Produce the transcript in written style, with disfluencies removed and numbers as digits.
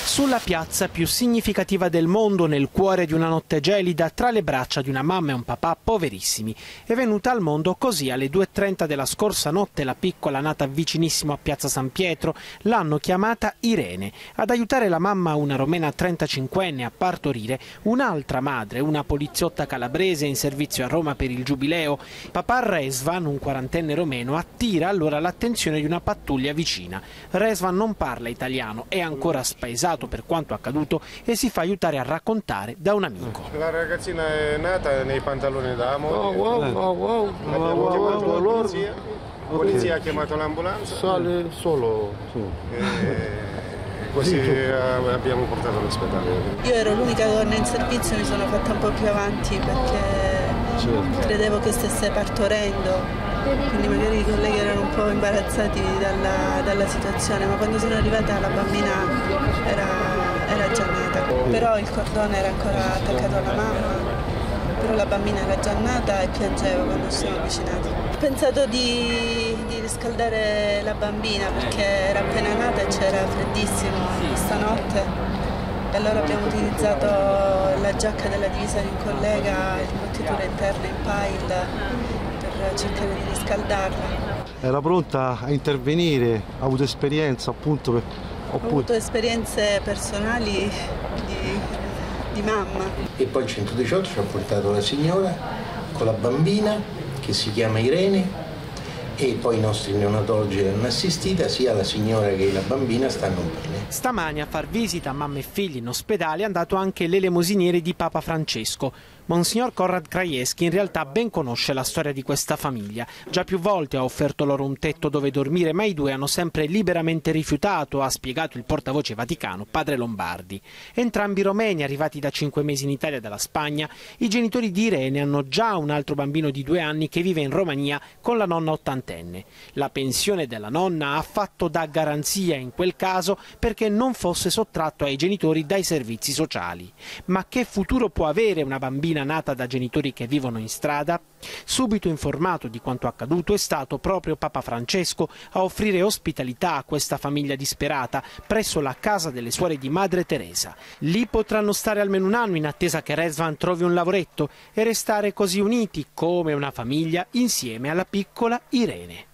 Sulla piazza più significativa del mondo, nel cuore di una notte gelida, tra le braccia di una mamma e un papà poverissimi. È venuta al mondo così alle 2:30 della scorsa notte la piccola nata vicinissimo a Piazza San Pietro. L'hanno chiamata Irene. Ad aiutare la mamma, una romena 35enne, a partorire, un'altra madre, una poliziotta calabrese in servizio a Roma per il Giubileo. Papà Rezvan, un quarantenne romeno, attira allora l'attenzione di una pattuglia vicina. Rezvan non parla italiano, è ancora spaesato per quanto accaduto e si fa aiutare a raccontare da un amico. La ragazzina è nata nei pantaloni da amore. Abbiamo chiamato la polizia. La polizia ha chiamato l'ambulanza. Sale solo. Così abbiamo portato all'ospedale. Io ero l'unica donna in servizio, mi sono fatta un po' più avanti perché credevo che stesse partorendo. Quindi magari i colleghi erano un po' imbarazzati dalla situazione, ma quando sono arrivata la bambina era già nata. Però il cordone era ancora attaccato alla mamma, però la bambina era già nata e piangeva quando ci siamo avvicinati. Ho pensato di riscaldare la bambina perché era appena nata e c'era freddissimo stanotte. E allora abbiamo utilizzato la giacca della divisa di un collega, l'imbottitura interna in pile, per cercare di riscaldarla. Era pronta a intervenire, ha avuto esperienza appunto Ho avuto esperienze personali di mamma. E poi il 118 ci ha portato la signora con la bambina che si chiama Irene e poi i nostri neonatologi l'hanno assistita, sia la signora che la bambina stanno bene. Stamani a far visita a mamma e figli in ospedale è andato anche l'elemosiniere di Papa Francesco. Monsignor Konrad Krajewski in realtà ben conosce la storia di questa famiglia. Già più volte ha offerto loro un tetto dove dormire, ma i due hanno sempre liberamente rifiutato, ha spiegato il portavoce vaticano, padre Lombardi. Entrambi romeni, arrivati da 5 mesi in Italia dalla Spagna, i genitori di Irene hanno già un altro bambino di 2 anni che vive in Romania con la nonna ottantenne. La pensione della nonna ha fatto da garanzia in quel caso perché non fosse sottratto ai genitori dai servizi sociali. Ma che futuro può avere una bambina nata da genitori che vivono in strada? Subito informato di quanto accaduto è stato proprio Papa Francesco a offrire ospitalità a questa famiglia disperata presso la casa delle suore di Madre Teresa. Lì potranno stare almeno un anno in attesa che Rezvan trovi un lavoretto e restare così uniti come una famiglia insieme alla piccola Irene.